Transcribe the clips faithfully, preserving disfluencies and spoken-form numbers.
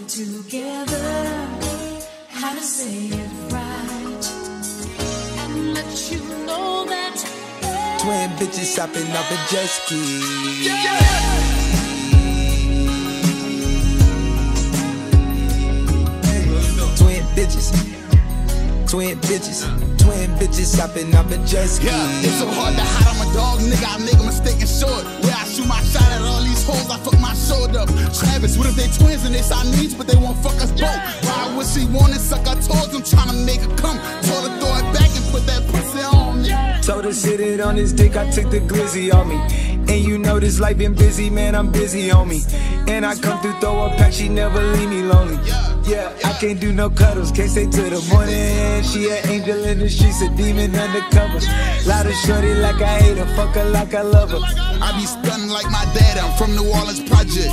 together how to say it right and let you know that twin bitches hopping off a jet ski. Yeah. Twin bitches, twin bitches, twin bitches hopping off a jet ski. Yeah, it's so hard to hide, I'm a dog, nigga, I make a mistake and short. Where I shoot my shot at all these hoes, I fuck my shoulder up. Travis, what if they twins and they Siamese, but they won't fuck us both? Why would she want it, suck our toes, I'm trying to make her come. Told her throw it back and put that pussy on me. Told her sit it on his dick, I took the glizzy on me. And you know this life been busy, man, I'm busy on me. And I come through, throw a pack, she never leave me lonely. Yeah, I can't do no cuddles, can't stay till the morning. She an angel in the streets, a demon undercover. Lot of shorty like I hate her, fuck her like I love her. I be stunning like my dad, I'm from New Orleans Project.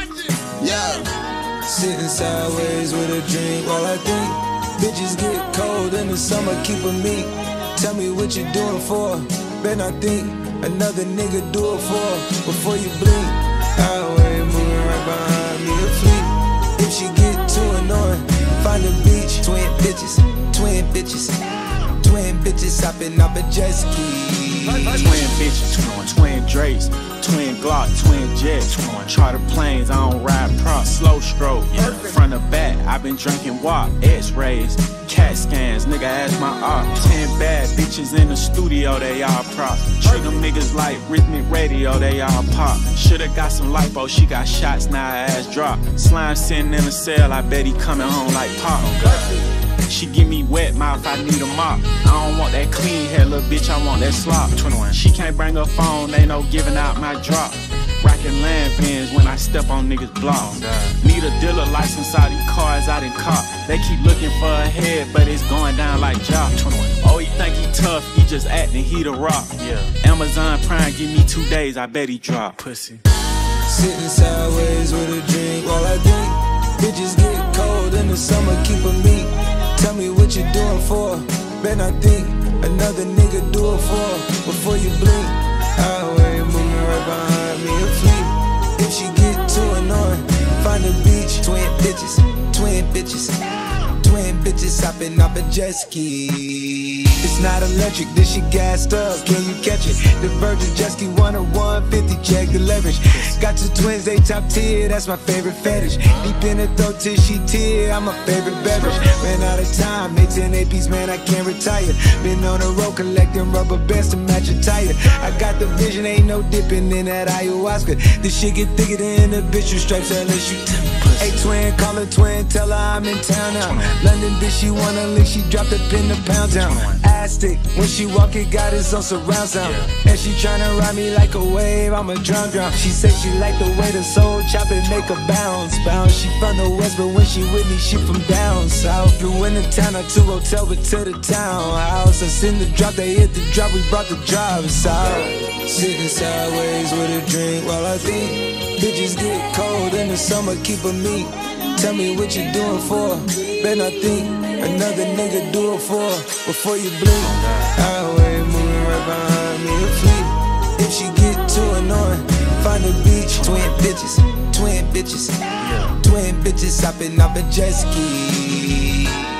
Yeah. Sitting sideways with a drink while I think. Bitches get cold in the summer, keep a meat. Tell me what you doing for, then I think another nigga do it for before you blink. Highway moving right behind me to fleet. If she get too annoying, find a beach. Twin bitches, twin bitches, twin bitches hopping off a jet ski. Twin bitches, twin Drakes, twin Glock, twin jets, charter planes, I don't ride props, slow stroke, yeah. Front to back, I been drinking wop, X-rays, cat scans, nigga ask my op. Ten bad bitches in the studio, they all prop. Treat them niggas like rhythmic radio, they all pop. Shoulda got some lipo, she got shots, now her ass drop. Slime sitting in a cell, I bet he coming home like pop. She give me wet mouth, I need a mop. I don't want that clean hair, little bitch, I want that slop. twenty-one. She can't bring her phone, they no giving out my drop. Rockin' land pins when I step on niggas' blocks. Need a dealer license, all these cars I done cop. They keep looking for a head, but it's going down like job. twenty-one. Oh, he think he tough, he just acting, he the rock. Yeah. Amazon Prime, give me two days, I bet he drop. Pussy. Sitting sideways with a drink while I think. Bitches get cold in the summer, keep a meat. Tell me what you doing for, then I think another nigga do it for before you blink. Highway moving right behind me to fleet. If she get too annoying, find a beach. Twin bitches, twin bitches, twin bitches hopping off a jet ski. It's not electric, this shit gassed up, can you catch it? The Virgin jet ski one oh one fifty, check the leverage. Got two twins, they top tier, that's my favorite fetish. Deep in the throat till she tear, I'm my favorite beverage. Ran out of time, made ten A Ps, man, I can't retire. Been on the road collecting rubber bands to match a tire. I got the vision, ain't no dipping in that ayahuasca. This shit get thicker than the bitch with stripes unless you Hey twin, call her twin, tell her I'm in town now. London bitch, she wanna lick, she dropped a pin to pound down. Ass stick, when she walk it got us on surround sound. And she tryna ride me like a wave, I'm a drown drown. She say she like the way the soul chop it make her bounce. Bounce, she from the west, but when she with me, she from down south. Flew in the town, I took hotel, but to the townhouse. I send the drop, they hit the drop, we brought the drivers out. Sitting sideways with a drink while I think. Bitches get cold in the summer, keep a meat. Tell me what you doing for, then I think another nigga do it for before you blink. Highway moving right behind me to fleet. If she get too annoying, find a beach. Twin bitches, twin bitches, twin bitches hopping off a jet ski.